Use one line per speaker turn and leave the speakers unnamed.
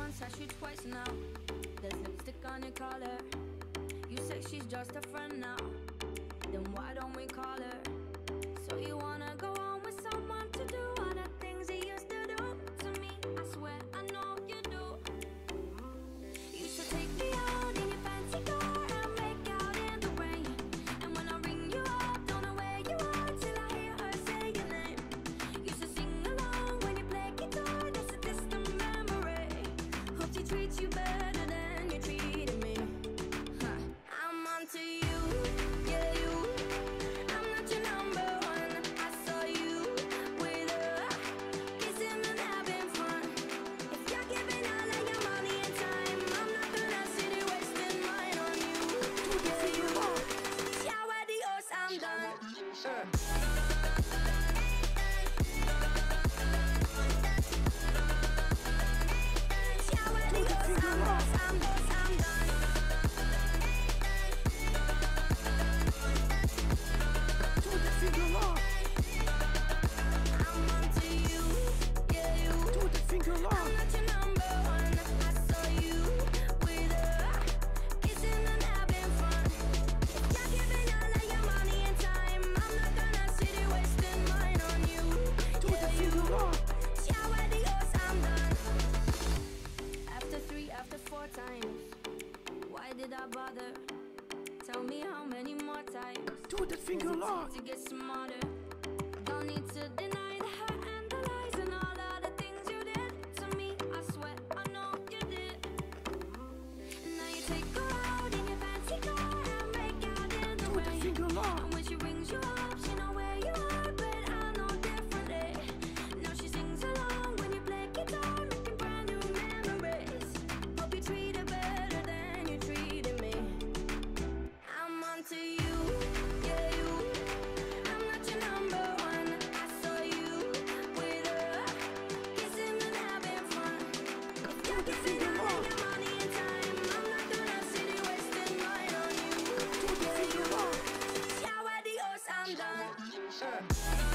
once, asked you twice now. There's lipstick on your collar. You say she's just a friend now. Then why don't we call her? So you wanna go on with someone to do all the things he used to do to me? I swear I know you do. You should take me out in your fancy car and make out in the rain. And when I ring you up, don't know where you are till I hear her say your name. You should sing along when you play guitar. That's a distant memory. Hope she treats you better than you treated me. I'm onto you, yeah you. I'm not your number one. I saw you with her, kissing and having fun. If you're giving all of your money and time, I'm not gonna sit here wasting mine on you. Yeah you. Ciao adios, I'm done. Ciao adios, I'm done. I'm onto you, yeah you. I'm not your number one. I saw you with her, kissing and having fun. If you're giving all of your money and time, I'm not gonna sit here wasting mine on you. Yeah you. Ciao adios, I'm done. After 3, after 4 times, why did I bother? Tell me how many more times.
Do the finger lock.
To get smarter. Don't need to deny the hurt and the lies and all of the things you did to me. I swear I know you did. Now you take her out in your fancy car and make out in the
Do the
rain.
finger lock.
And when she rings you up, she know where you are, but I know differently. Now she sings along when you play guitar, making brand new memories. Hope you treat her better than you treated me. I'm onto you, yeah you. I'm not your number one. I saw you with her, kissing and having fun. If you're giving all of your money and time, I'm not gonna sit here wasting mine on you. Yeah you. Ciao adios, I'm done.